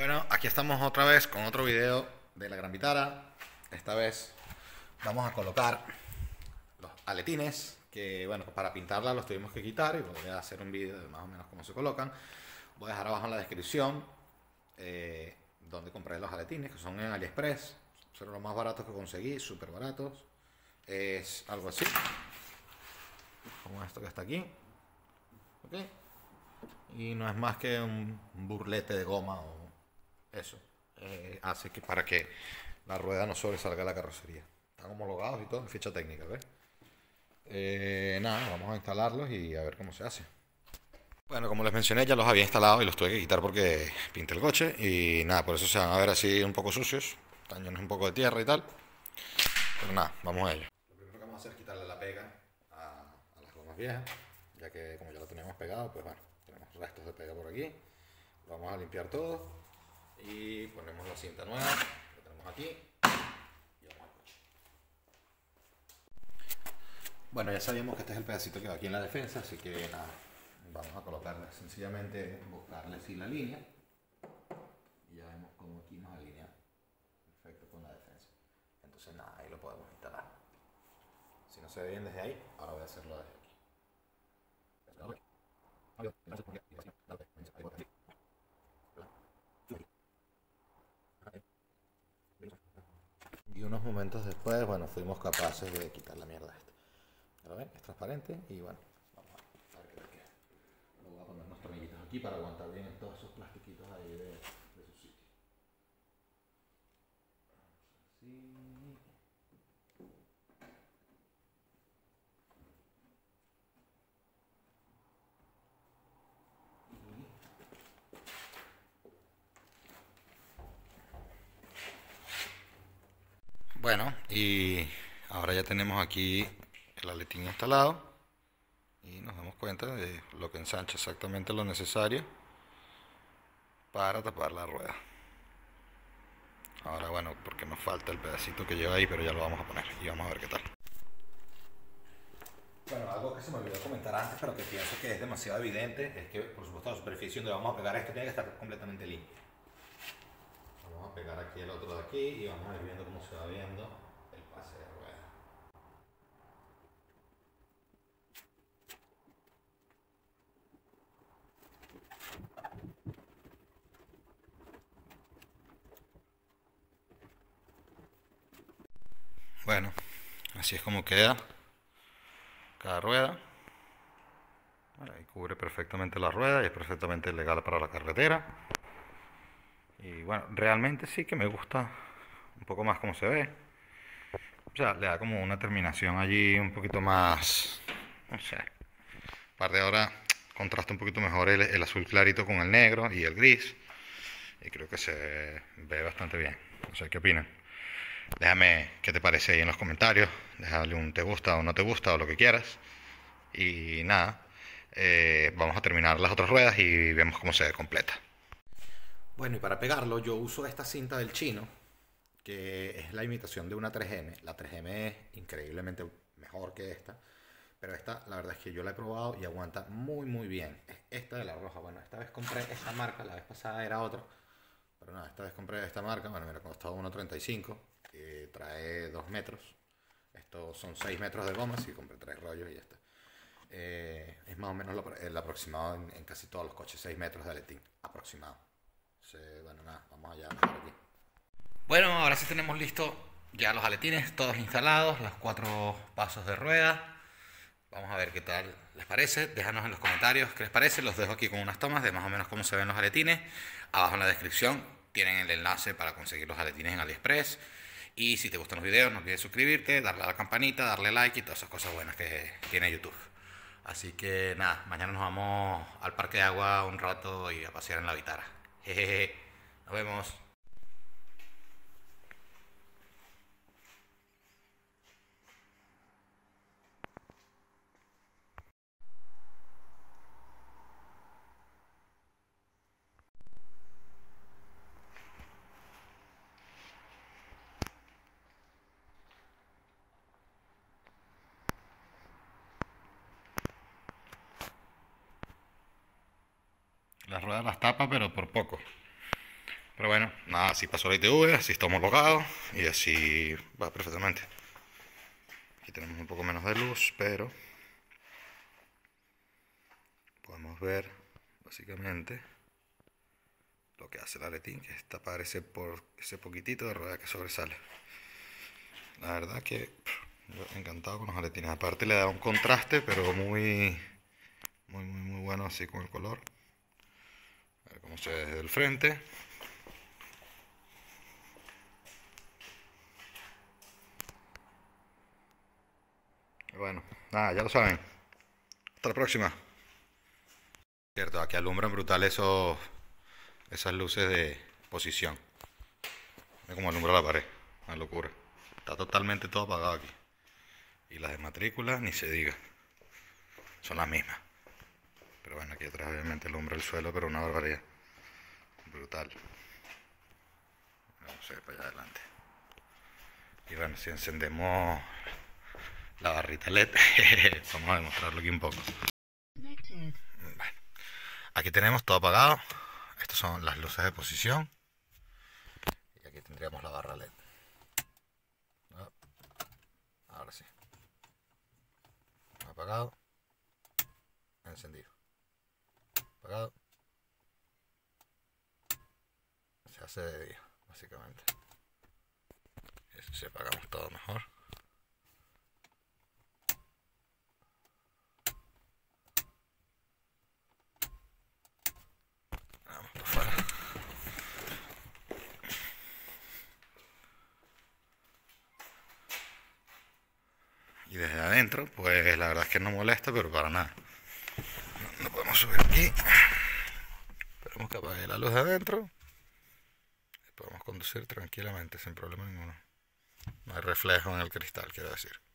Bueno, aquí estamos otra vez con otro video de la Gran Vitara. Esta vez vamos a colocar los aletines, que bueno, para pintarla los tuvimos que quitar y voy a hacer un video de más o menos cómo se colocan. Voy a dejar abajo en la descripción donde compré los aletines, que son en AliExpress. Son los más baratos que conseguí, súper baratos. Es algo así, como esto que está aquí. ¿Okay? Y no es más que un burlete de goma o eso. Hace que para que la rueda no sobresalga de la carrocería. Están homologados y todo en ficha técnica, ¿ves? Nada, vamos a instalarlos y a ver cómo se hace. Bueno, como les mencioné, ya los había instalado y los tuve que quitar porque pinté el coche. Y nada, por eso se van a ver así un poco sucios. Están llenos un poco de tierra y tal. Pero nada, vamos a ello. Lo primero que vamos a hacer es quitarle la pega a las gomas viejas. Ya que como ya lo teníamos pegado, pues bueno, tenemos restos de pega por aquí. Lo vamos a limpiar todo. Y ponemos la cinta nueva que tenemos aquí y vamos al coche. Bueno, ya sabíamos que este es el pedacito que va aquí en la defensa, así que nada, vamos a colocarle sencillamente, buscarle así la línea y ya vemos cómo aquí nos alinea perfecto con la defensa. Entonces nada, ahí lo podemos instalar. Si no se ve bien desde ahí, ahora voy a hacerlo desde aquí. Y unos momentos después, bueno, fuimos capaces de quitar la mierda esta. ¿Lo ven? Es transparente y bueno, vamos a ver qué tal queda. Luego voy a poner unos tornillitos aquí para aguantar bien todos esos plastiquitos ahí de su sitio. Así. Bueno, y ahora ya tenemos aquí el aletín instalado y nos damos cuenta de lo que ensancha exactamente lo necesario para tapar la rueda. Ahora bueno, porque nos falta el pedacito que lleva ahí, pero ya lo vamos a poner y vamos a ver qué tal. Bueno, algo que se me olvidó comentar antes, pero que pienso que es demasiado evidente, es que por supuesto la superficie donde vamos a pegar esto tiene que estar completamente limpia. Vamos a pegar aquí el otro de aquí y vamos a ir viendo cómo se va viendo el pase de rueda. Bueno, así es como queda cada rueda. Bueno, ahí cubre perfectamente la rueda y es perfectamente legal para la carretera. Y bueno, realmente sí que me gusta un poco más como se ve. O sea, le da como una terminación allí un poquito más, no sé. Aparte ahora contrasta un poquito mejor el azul clarito con el negro y el gris. Y creo que se ve bastante bien. No sé qué opinan. Déjame qué te parece ahí en los comentarios. Déjale un te gusta o no te gusta o lo que quieras. Y nada, vamos a terminar las otras ruedas y vemos cómo se ve completa. Bueno, y para pegarlo yo uso esta cinta del chino, que es la imitación de una 3M. La 3M es increíblemente mejor que esta, pero esta la verdad es que yo la he probado y aguanta muy muy bien. Es esta de la roja. Bueno, esta vez compré esta marca, la vez pasada era otra, pero nada, esta vez compré esta marca. Bueno, me costó 1,35, trae 2 metros. Estos son 6 metros de goma, si compré 3 rollos y ya está. Es más o menos el aproximado en casi todos los coches, 6 metros de aletín aproximado. Bueno, nada, vamos allá a dejar aquí. Bueno, ahora sí tenemos listo ya los aletines, todos instalados, los 4 pasos de rueda. Vamos a ver qué tal les parece. Déjanos en los comentarios qué les parece. Los dejo aquí con unas tomas de más o menos cómo se ven los aletines. Abajo en la descripción tienen el enlace para conseguir los aletines en AliExpress. Y si te gustan los videos, no olvides suscribirte, darle a la campanita, darle like y todas esas cosas buenas que tiene YouTube. Así que nada, mañana nos vamos al parque de agua un rato y a pasear en la Vitara. Jejeje. Nos vemos. Las ruedas las tapa, pero por poco. Pero bueno, nada, así pasó la ITV, así está homologado y así va perfectamente. Aquí tenemos un poco menos de luz, pero podemos ver básicamente lo que hace el aletín, que es tapar ese poquitito de rueda que sobresale. La verdad que yo encantado con los aletines. Aparte le da un contraste, pero muy bueno así con el color. A ver cómo se ve desde el frente. Bueno, nada, ya lo saben. Hasta la próxima. Cierto, aquí alumbran brutal esas luces de posición. Mira cómo alumbra la pared. Una locura. Está totalmente todo apagado aquí. Y las de matrícula ni se diga. Son las mismas. Pero bueno, aquí atrás obviamente alumbra el suelo, pero una barbaridad. Brutal. Vamos a ver para allá adelante. Y bueno, si encendemos la barrita LED, vamos a demostrarlo aquí un poco. Bueno, aquí tenemos todo apagado. Estas son las luces de posición. Y aquí tendríamos la barra LED. Ahora sí. Apagado. Encendido. Apagado. Se hace de día, básicamente. Eso si apagamos todo mejor. Vamos por fuera. Y desde adentro, pues la verdad es que no molesta, pero para nada. No podemos subir aquí. Esperemos que apague la luz de adentro. Y podemos conducir tranquilamente, sin problema ninguno. No hay reflejo en el cristal, quiero decir.